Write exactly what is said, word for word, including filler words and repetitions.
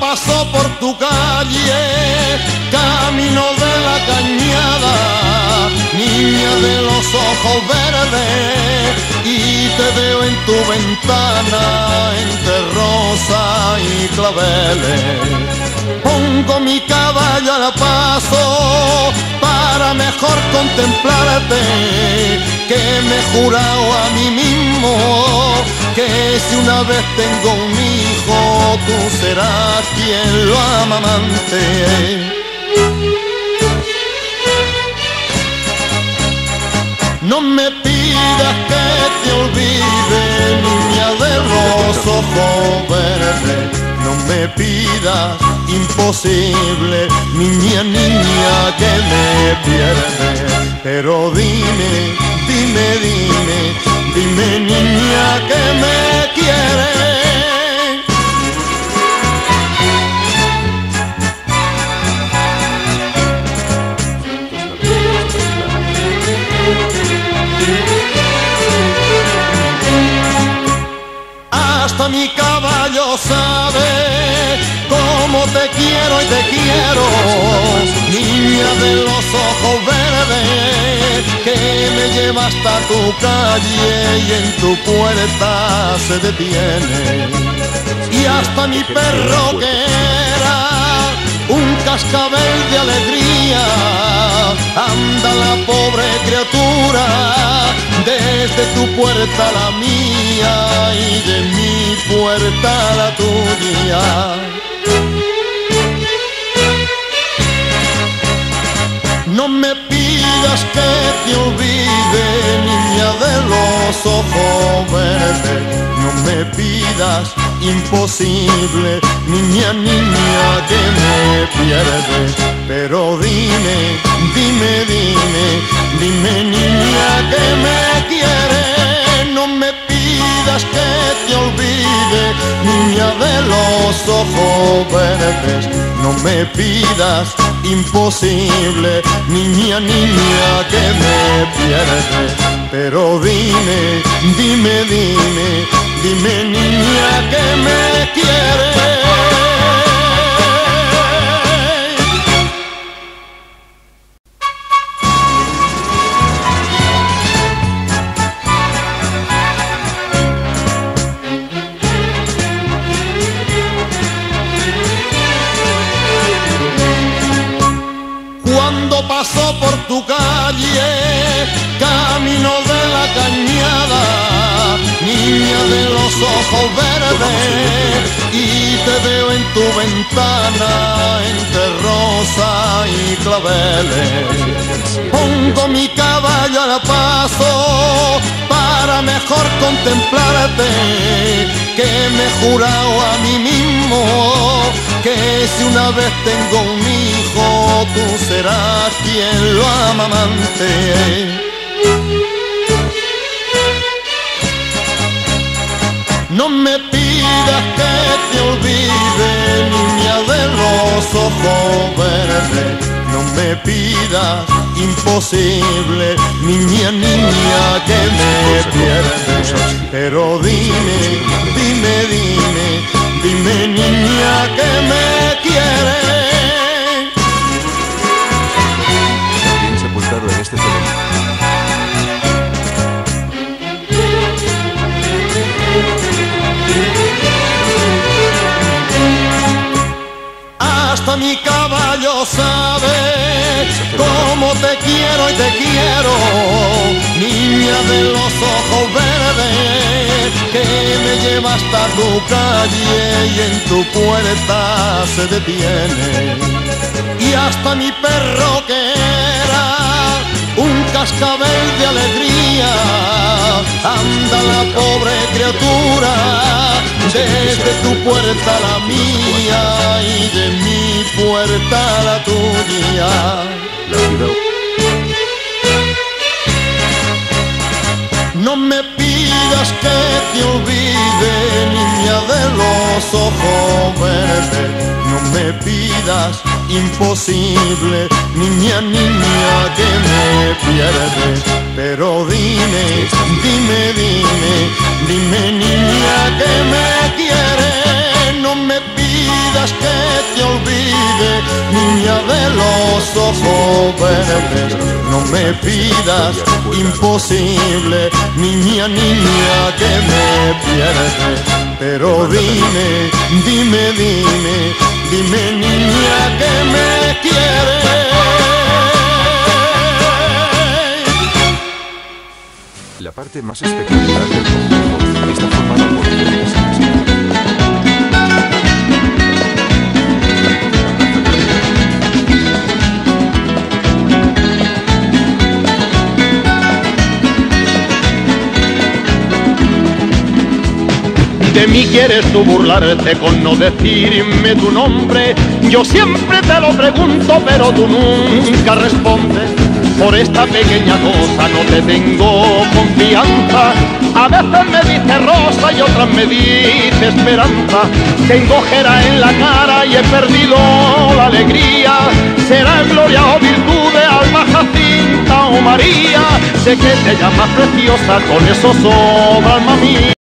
paso por tu calle, camino de la cañada, niña de los ojos verdes, y te veo en tu ventana entre rosa y claveles. Pongo mi caballo al paso para mejor contemplarte, que me he jurado a mí mismo que si una vez tengo un hijo, tú serás quien lo amamante. No me pidas que te olvide, niña de los ojos verdes. No me pidas, imposible, niña, niña, que me pierdes. Pero dime, dime, dime, dime, niña, que me quieres. Hasta mi caballo sabe cómo te quiero y te quiero, niña de los ojos verdes, que me lleva hasta tu calle y en tu puerta se detiene. Y hasta mi perro, que era un cascabel de alegría, anda la pobre criatura desde tu puerta a la mía y de mi puerta a la tuya. No me pidas que te olvide, niña de los ojos verdes. No me pidas, imposible, niña, niña, que me pierdes. Pero dime, dime, dime, dime, niña, que me quieres. No me pidas que te olvide, niña de los ojos verdes. No me pidas, imposible, niña, niña, que me pierdes. Pero dime, dime, dime, dime, niña, que me quieres. Cuando paso por tu calle, camino de la cañada, niña de los ojos verdes, y te veo en tu ventana entre rosa y claveles. Pongo mi caballo al paso para mejor contemplarte, que me he jurado a mí mismo que si una vez tengo un hijo, tú serás quien lo amamante. No me pidas que te olvide, niña de los ojos verdes. No me pidas, imposible, niña, niña, que me pierdes. Pero dime, dime, dime, dime, niña, que me quieres. Bien sepultado en este cementerio. Hasta mi caballo sabe cómo te quiero y te quiero, niña de los ojos verdes, que me lleva hasta tu calle y en tu puerta se detiene. Y hasta mi perro, que era un cascabel de alegría, anda la pobre criatura desde tu puerta a la mía y de mi puerta a la tuya. La ciudad. No me pidas que te olvide, niña de los ojos verdes. No me pidas, imposible, niña, niña, que me pierdes. Pero dime, dime, dime, dime, niña, que me quieres. No me pidas pidas que te olvide, niña de los ojos verdes. No me pidas imposible, niña, niña, que me pierdes. Pero dime, dime, dime, dime, niña, que me quieres. La parte más espectacular del conjunto está formada por tres De mí quieres tú burlarte con no decirme tu nombre. Yo siempre te lo pregunto, pero tú nunca respondes. Por esta pequeña cosa no te tengo confianza. A veces me dices rosa y otras me dices esperanza. Tengo ojera en la cara y he perdido la alegría. Será gloria o virtud de alma, Jacinta o María. Sé que te llamas preciosa, con eso sobra alma mía.